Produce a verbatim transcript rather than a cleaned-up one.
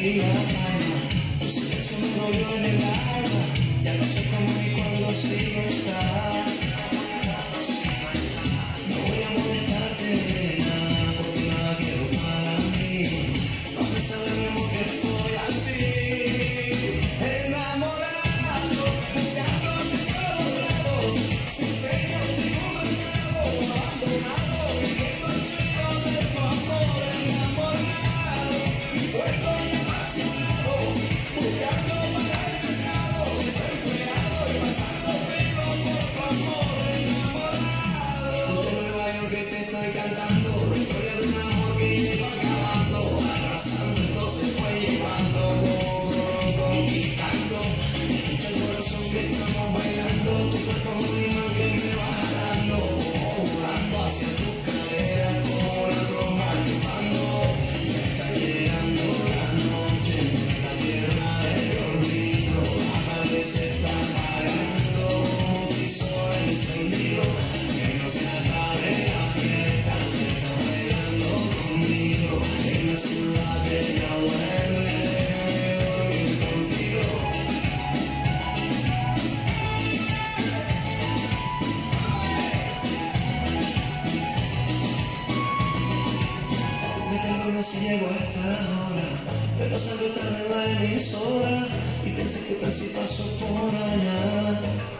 diga calma, tu silencio me dolió en el alma, ya no sé cómo ni cuándo si no estás. No voy a molestarte, nena, porque nada quiero para mí. No me sabe mi amor que estoy así, enamorado, buscándote a todos lados, sin señas, sin un recado, abandonado, viviendo el frío de tu amor, enamorado, vuelto y apasionado, buscando para el mercado, desempleado y pasando frío por tu amor, enamorado. Escucha Nueva York que te estoy cantando, la historia de un amor que lleva acabando, arrasando, entonces fue llevando, conquistando. Escucha el corazón que estamos bailando, tu cuerpo es un imán que me va jalando, volando hacia tu cadera como la tromba chupando. Ya está llegando la noche, la tierra del olvido, la tarde se está apagando como un sol encendido. Que no se acabe la fiesta, si estás bailando conmigo, en la ciudad que ya duerme, déjame dormir contigo. Me perdona si llego a esta hora, pero salgo tarde en la emisora y pensé que tal si paso por allá.